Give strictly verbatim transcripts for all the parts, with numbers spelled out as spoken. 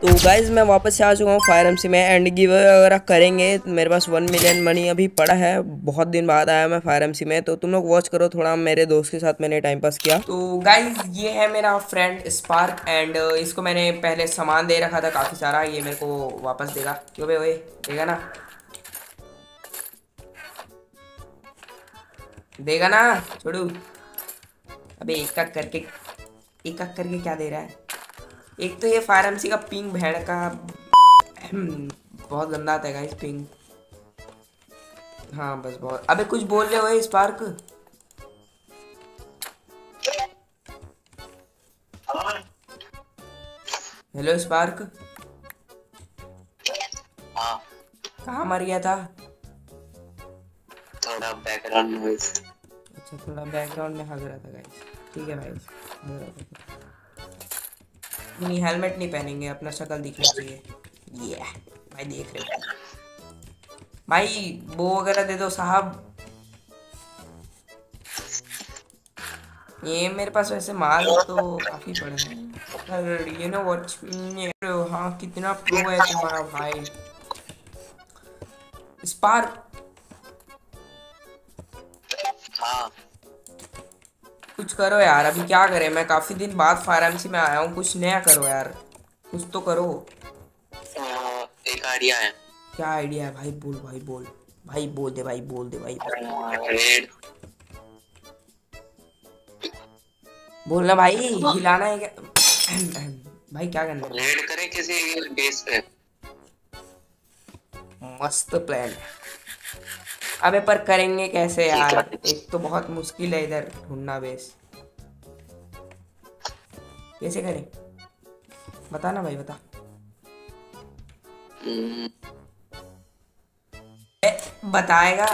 तो गाइज मैं वापस से आ चुका हूँ फायर एमसी में एंड गिव वगैरह करेंगे। मेरे पास वन मिलियन मनी अभी पड़ा है, बहुत दिन बाद आया मैं फायर एमसी में। तो तुम लोग वॉच करो थोड़ा, मेरे दोस्त के साथ मैंने टाइम पास किया। तो गाइज ये है मेरा फ्रेंड स्पार्क एंड इसको मैंने पहले सामान दे रखा था काफ़ी सारा, ये मेरे को वापस देगा। क्यों भाई, ओए देगा ना, देगा ना छोड़ू। अबे एक एक करके एक एक करके क्या दे रहा है। एक तो ये फायर एमसी का पिंग भेड़ का बहुत गंदा आता है गाइस पिंग। हाँ बस बहुत। अबे कुछ बोल रहे हो स्पार्क? हेलो स्पार्क, हाँ कहाँ मर गया था? थोड़ा बैकग्राउंड नॉइज। अच्छा थोड़ा बैकग्राउंड में हग रहा था गाइस। ठीक है भाई, हग रहा था। नहीं हेलमेट नहीं पहनेंगे, अपना शक्ल दिखना चाहिए। ये भाई देख रहे हो भाई, वो वगैरह दे दो साहब। ये मेरे पास वैसे माल तो काफी पड़े हैं पर यू नो व्हाट। हाँ कितना प्रो है तुम्हारा भाई स्पार्क। हाँ कुछ करो यार, अभी क्या करें, मैं काफी दिन बाद फायर एमसी में आया हूँ, कुछ नया करो यार, कुछ तो करो। अ, एक आइडिया है। क्या आइडिया है भाई? बोल भाई बोल, भाई बोल दे भाई, बोल दे भाई, रेड बोलना भाई, हिलाना है क्या? भाई क्या करना है? रेड करें किसी बेस पे। मस्त प्लान है। अबे पर करेंगे कैसे ठीक यार, है। एक तो बहुत मुश्किल है इधर ढूंढना बेस। कैसे करें बता ना भाई, बता। हम्म, ए, बताएगा?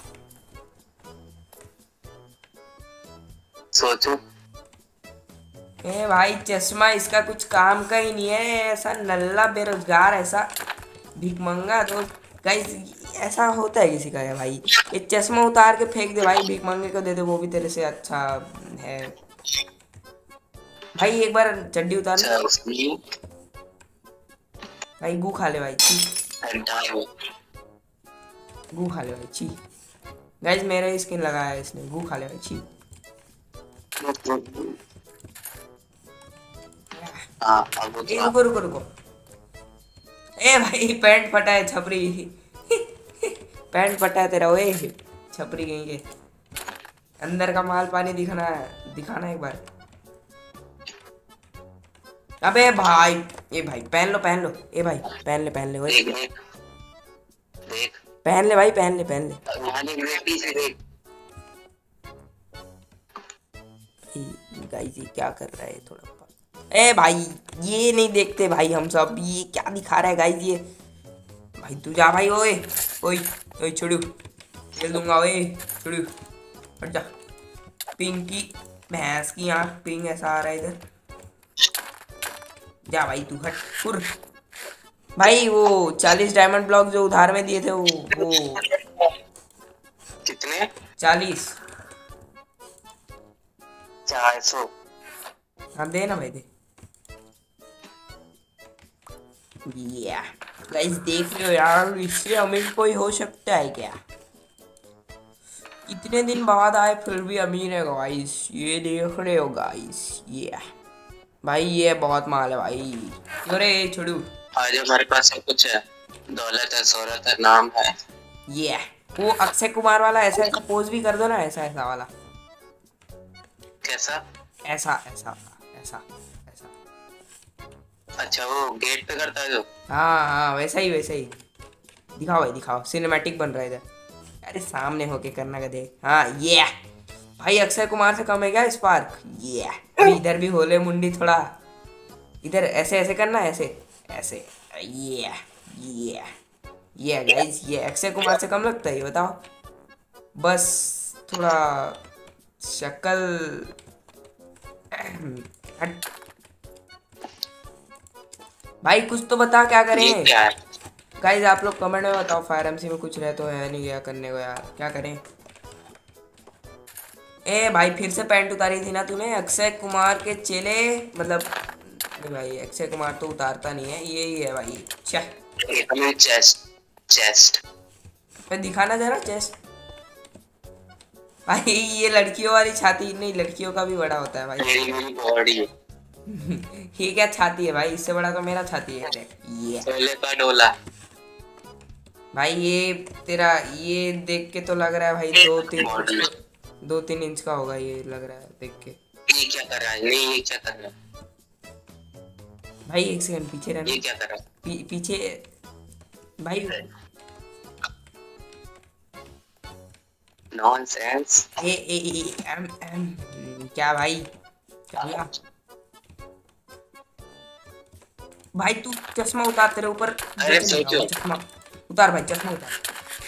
सोचो। ए भाई चश्मा इसका कुछ काम का ही नहीं है, ऐसा नल्ला बेरोजगार, ऐसा भिकमंगा। तो गाइस ऐसा होता है किसी का है भाई? ये चश्मा उतार के फेंक दे भाई, भिकमंगे को दे दे, वो भी तेरे से अच्छा है भाई। एक बार चड्डी उतार ले अच्छा उसमें भाई, गू खा ले भाई, छी हटाए हो। गू खा ले भाई, छी। गाइस मेरा स्किन लगाया है इसने, गू खा ले भाई, छी। हाँ अब ए उतना रुको रुको रुको, ए भाई पैंट फटा है छपरी पैंट फटा है तेरा, ओए छपरी गई के अंदर का माल पानी दिखाना है, दिखाना एक बार। अबे भाई, ए भाई पहन लो पहन लो, ए भाई पहन ले पहन ले, ओए देख देख देख पहन ले भाई, पहन ले पहन ले। वहाँ देख देख पीछे देख। गाइस ये क्या कर रहा है थोड़ा? ए भाई ये नहीं देखते भाई हम सब, ये क्या दिखा रहा है गाइस ये? भाई तू जा भाई, ओए ओए ओए छोड़ू, खेल दूंगा, ओए छोड़ू हट जा। पिंक की भैंस की आंख, पिंक ऐसा आ रहा है इधर, जा भाई तू हट फुर। भाई वो चालीस डायमंड ब्लॉक जो उधार में दिए थे वो वो कितने? चालीस। चार सौ। हाँ दे ना भाई दे। या गाइस देख रहे हो यार, इससे अमीर कोई हो सकता है क्या? इतने दिन बाद आए फिर भी अमीर है गाइस, ये देख रहे हो गाइस। ये भाई ये बहुत माल है भाई। क्यों रे छोड़ू? आज हमारे पास सब कुछ है। दौलत है, शोहरत है, नाम है। ये वो अक्षय कुमार वाला ऐसा ऐसा पोज भी कर दो ना, ऐसा ऐसा वाला, कैसा? ऐसा ऐसा ऐसा ऐसा। अच्छा वो गेट पे करता है जो। हाँ हाँ वैसा ही वैसा ही। दिखाओ भाई दिखाओ, सिनेमैटिक बन रहा है इधर। अरे सामने होके करना का देख। हाँ ये भाई अक्षय कुमार से कम है क्या स्पार्क? ये अभी इधर भी होले मुंडी थोड़ा, इधर ऐसे ऐसे करना, ऐसे ऐसे। ये ये ये गाइस ये अक्षय कुमार से कम लगता है ये बताओ? बस थोड़ा शक्ल हट। भाई कुछ तो बता क्या ये करें? क्या है? गाइस आप लोग कमेंट में बताओ, फायर एमसी में कुछ रह तो है नहीं गया करने को यार, क्या करें? ए भाई फिर से पैंट उतारी थी ना तूने, अक्षय कुमार के चेले मतलब नहीं भाई, अक्षय कुमार तो उतारता नहीं है, ये ही है भाई। अच्छा चेस्ट चेस्ट फिर दिखाना जरा चेस्ट। भाई ये लड़कियों वाली छाती नहीं, लड़कियों का भी बड़ा होता है भाई। मेरी मेरी बॉडी ये क्या छाती है भाई, इससे बड़ा तो मेरा छाती है। देख ये सोले का डोला। भाई, ये तेरा ये देख के तो लग रहा है भाई दो तीन बॉडी दो तीन इंच का होगा, ये लग रहा है देख के। ये क्या कर रहा है? नहीं ये क्या कर रहा है? भाई एक सेकंड पीछे रहना। ये क्या कर रहा है? पी, पीछे भाई। नॉनसेंस। ए ए ए एम एम क्या भाई, क्या हुआ? भाई तू चश्मा उतार, तेरे ऊपर अरे सोचो। चश्मा उतार भाई, चश्मा उतार,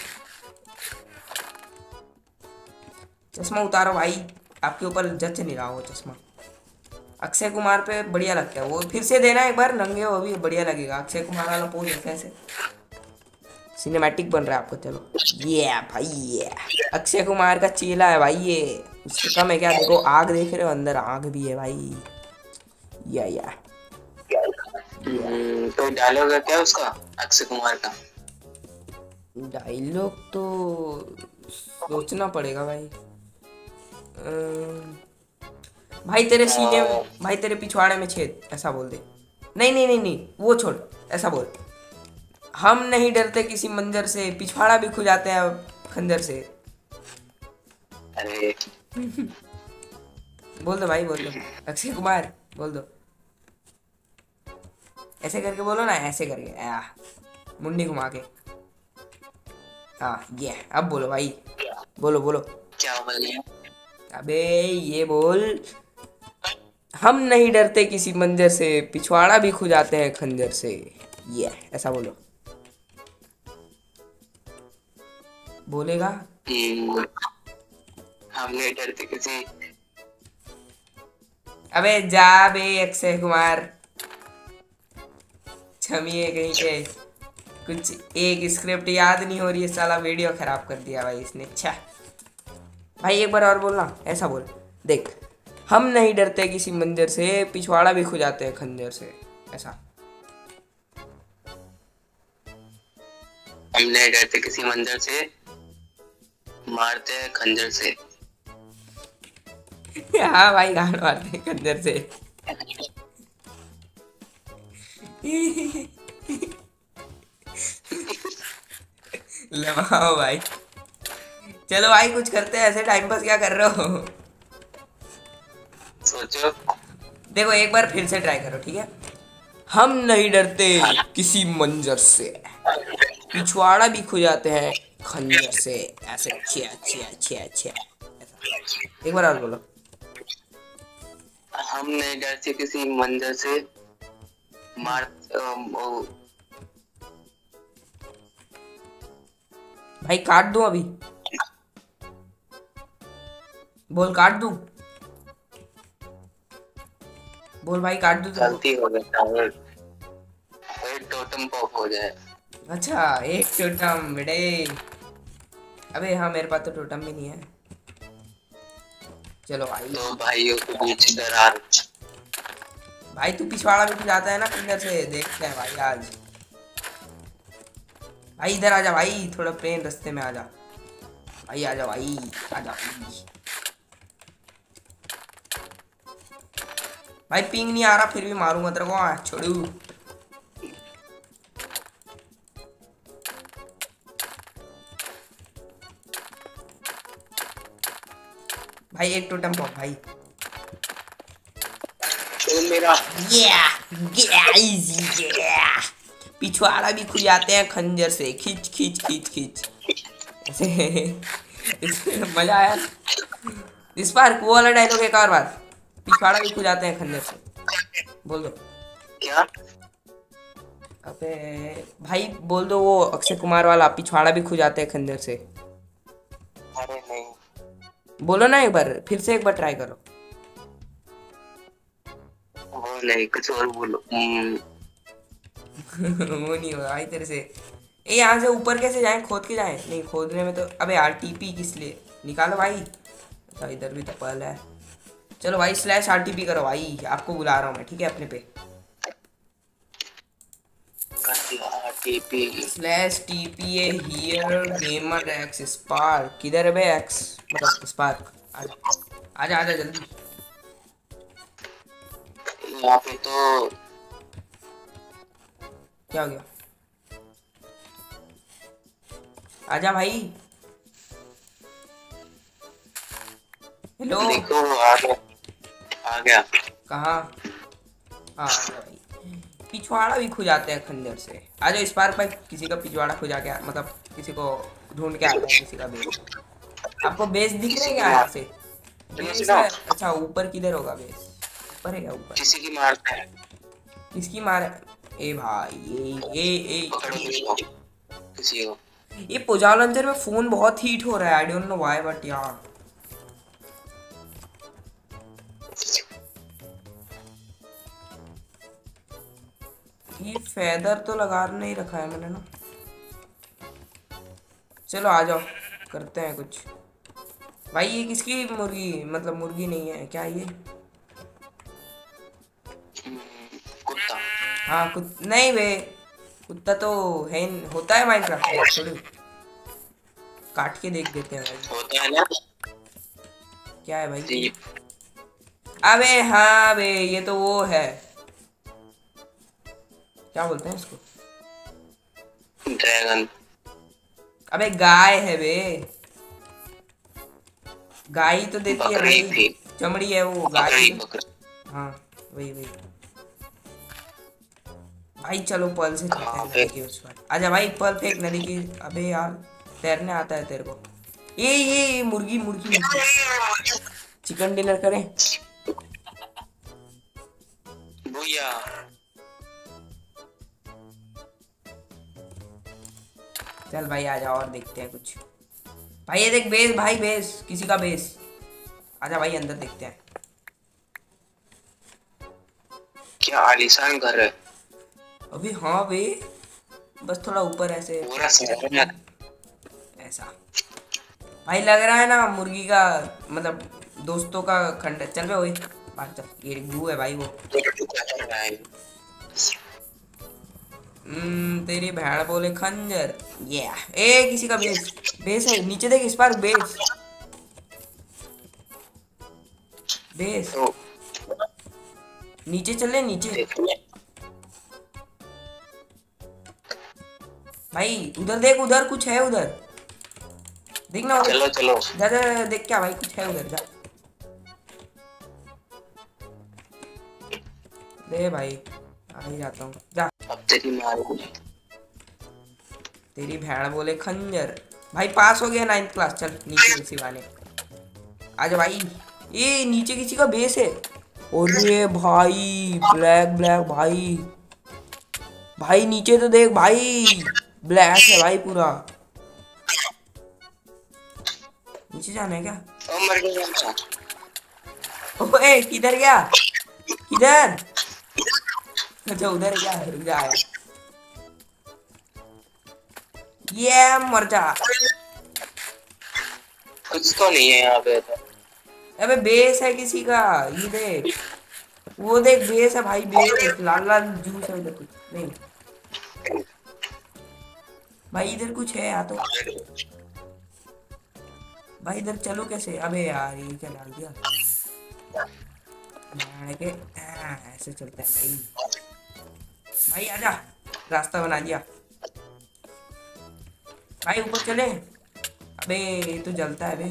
चश्मा उतारो भाई, आपके ऊपर जच नहीं रहा वो चश्मा। अक्षय कुमार पे बढ़िया लगता है वो, फिर से देना एक बार नंगे, वो भी बढ़िया लगेगा। अक्षय कुमार वाला पोज ऐसे ऐसे सिनेमैटिक बन रहा है आपको। चलो ये भाई, ये अक्षय कुमार का चेला है भाई, ये उससे कम है क्या? देखो आग देख रहे हो, अंदर आग भी है भाई। या या हम्म, तो डायलॉग है क्या उसका, अक्षय कुमार का? डायलॉग तो सोचना पड़ेगा भाई। अम्म, भाई तेरे सीने में, भाई तेरे पिछवाड़े में छेद, ऐसा बोल दे। नहीं नहीं नहीं नहीं वो छोड़, ऐसा बोल, हम नहीं डरते किसी मंजर से, पिछवाड़ा भी खुजाते हैं खंजर से। अरे बोल दो भाई, बोल दो अक्षय कुमार, बोल दो। ऐसे करके बोलो ना, ऐसे करके आ, मुंडी घुमा के। हाँ ये अब बोलो भाई, बोलो बोलो। क्या बोले? अबे ये बोल, हम नहीं डरते किसी मंजर से, पिछवाड़ा भी खुजाते हैं खंजर से। ये ऐसा बोलो। बोलेगा? हम्म, हम नहीं डरते किसी। अबे जा बे अक्षय कुमार, छमिए कहीं के, कुछ एक स्क्रिप्ट याद नहीं हो रही है, साला वीडियो खराब कर दिया भाई इसने। अच्छा भाई एक बार और बोलना, ऐसा बोल। देख, हम नहीं डरते किसी मंजर से, पिछवाड़ा भी खुजाते हैं खंजर से, ऐसा। हम नहीं डरते किसी मंजर से, मारते हैं खंजर से। हाँ भाई, गान मारते हैं खंजर से। लगाओ भाई। चलो भाई कुछ करते हैं, ऐसे टाइम पास क्या कर रहे हो? सोचो। देखो एक बार फिर से ट्राई करो, ठीक है? हम नहीं डरते किसी मंजर से, पिछवाड़ा भी खुजाते हैं खंजर से, ऐसे। अच्छे अच्छे अच्छे अच्छे एक बार और बोलो। हम नहीं डरते किसी मंजर से, मार अम, ओ, भाई काट दूं अभी? बोल काट दूं? बोल भाई काट दूं? गलती हो गया, एक टोटम पॉप हो जाए। अच्छा एक टोटम बेटे। अबे हाँ मेरे पास तो टोटम भी नहीं है। चलो भाई, दो भाइयों के बीच दरार। भाई तू पिछवाड़ा भी जाता है ना खंजर से, देखते हैं भाई आज। भाई इधर आजा भाई, थोड़ा प्लेन रास्ते में आजा भाई, आजा भाई, आजा भाई। भाई पिंग नहीं आ रहा, फिर भी मारूंगा तेरे को, छोड़ू। भाई एक टोटम पॉप भाई। मेरा yeah, guys, yeah. पिछवाड़ा भी खुजाते हैं खंजर से, खींच खींच खींच खींच ऐसे। मजा आया इस बार। वो वाला डायलॉग एक और बार, पिछवाड़ा भी खुजाते हैं खंजर से, बोल दो। क्या? अबे भाई बोल दो वो अक्षय कुमार वाला, पिछवाड़ा भी खुजाते हैं खंजर से। अरे नहीं, बोलो ना एक बार, फिर से एक बार ट्राई करो। वो नहीं, कुछ और बोलो। वो नहीं होगा भाई तेरे से। ए यहाँ से ऊपर कैसे जाएं? खोद के जाएं? नहीं खोदने में तो, अबे यार टीपी किस लिए निकालो भाई। अच्छा इधर भी तो पहले है। चलो भाई स्लैश आरटीपी करो भाई, आपको बुला रहा हूँ मैं, ठीक है? अपने पे TP slash TPA here gamer X spark. किधर है बे एक्स मतलब स्पार्क? आजा आजा आजा जल्दी। यहाँ पे तो क्या हो गया? आजा भाई। हेलो। देखो आ गया आ गया। कहाँ? हाँ आ गया भाई। पिछवाड़ा भी खुजाते हैं खंजर से। आ जाओ स्पार्क भाई, किसी का पिछवाड़ा खुजा के मतलब किसी को ढूंढ के आता है किसी का बेस। आपको बेस दिख रहा है किसी की क्या यहाँ मार से? सुनो बेस सुनो है। अच्छा ऊपर किधर होगा बेस? ऊपर है क्या? ऊपर किसी की मारता है। किसकी मार? ए भाई ये ये पकड़ो ये उसको, किसी को। ये पोजाव लंचर में फोन बहुत हीट हो रहा है। I don't know why but यार। ये फेदर तो लगा नहीं रखा है मैंने ना। चलो आ जाओ करते हैं कुछ। भाई ये किसकी मुर्गी मतलब मुर्गी नहीं है क्या ये? कुत्ता हाँ कुत नहीं बे, कुत्ता तो है होता है माइनक्राफ्ट में थोड़ी। काट के देख देते हैं भाई। होता है ना। क्या है भाई? जी अबे हाँ बे ये तो वो है, क्या बोलते हैं इसको? ड्रैगन। अबे गाय है बे, गाय तो देती है बकरी भाई, थी। चमड़ी है वो गाय। बकरी बकरी। हाँ वही वही भाई। चलो पल से चलते हैं कहाँ नदी पे? के उस पर। आजा भाई पल फेंक नदी की। अबे यार तैरने आता है तेरे को? ये ये ये मुर्गी मुर्गी मुर्गी। चिकन डिनर करें? भैया चल भाई आजा और देखते हैं कुछ। भाई ये देख बेस भाई, बेस किसी का बेस। आजा भाई अंदर देखते हैं। क्या आलीशान घर है। अभी हाँ बे, बस थोड़ा ऊपर ऐसे पूरा शहर में। ऐसा। भाई लग रहा है ना मुर्गी का मतलब दोस्तों का खंड। चल बे वही बात चल। ये गू है भाई वो। हम्म तेरी भेड़ बोले खंजर। ये ए किसी का बेस, बेस है नीचे देख इस बार बेस बेस। तो नीचे चले नीचे भाई। उधर देख, उधर कुछ है उधर देख ना उधर। चलो चलो जा जा जा, देख क्या भाई कुछ है उधर जा। दे भाई आ ही जाता हूँ जा। अब तेरी मार को। तेरी भेड़ बोले खंजर। भाई पास हो गया नाइन्थ क्लास। चल नीचे इसी वाले आजा भाई। ये नीचे किसी का बेस है। और ये भाई ब्लैक ब्लैक भाई, भाई नीचे तो देख भाई, ब्लैक है भाई पूरा। नीचे जाना है क्या? ओ मर गया। ओए किधर गया? किधर? अच्छा उधर क्या है? रुक जा आया। ये मर जा। कुछ तो नहीं है यहाँ पे तो। अबे बेस है किसी का। ये देख वो देख बेस है भाई, बेस लाल लाल जूस है उधर कुछ नहीं। भाई इधर कुछ है या तो। भाई इधर चलो कैसे? अबे यार ये क्या डाल दिया के? आ, ऐसे चलते हैं भाई। भाई आजा, रास्ता बना दिया भाई। ऊपर चले। अबे ये तो जलता है बे।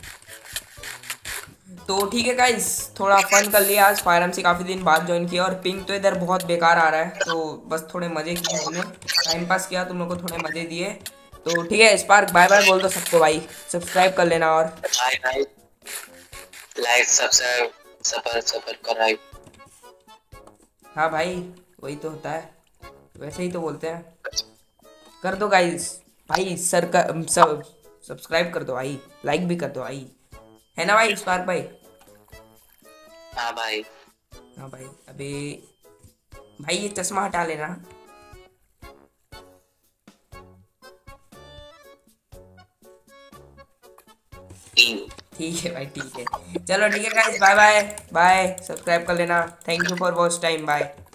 तो ठीक है गाइस, थोड़ा फन कर लिया आज। फायर से काफ़ी दिन बाद ज्वाइन किया और पिंग तो इधर बहुत बेकार आ रहा है, तो बस थोड़े मज़े किए हमने, टाइम पास किया, तुम लोग को थोड़े मज़े दिए। तो ठीक है स्पार्क बाय बाय बोल दो सबको भाई, सब्सक्राइब कर लेना और बाय बाय। लाइक सब्सक्राइब सफर सफर कराई। हाँ भाई वही तो होता है, वैसे ही तो बोलते हैं। कर दो गाइस भाई, सर का सब सब्सक्राइब कर दो भाई, लाइक भी कर दो भाई, है ना भाई स्पार्क भाई? हाँ भाई। हाँ भाई। अबे भाई ये चश्मा हटा लेना। ठीक है भाई ठीक है। चलो ठीक है guys, bye bye bye. Subscribe कर लेना। Thank you for watch time. Bye.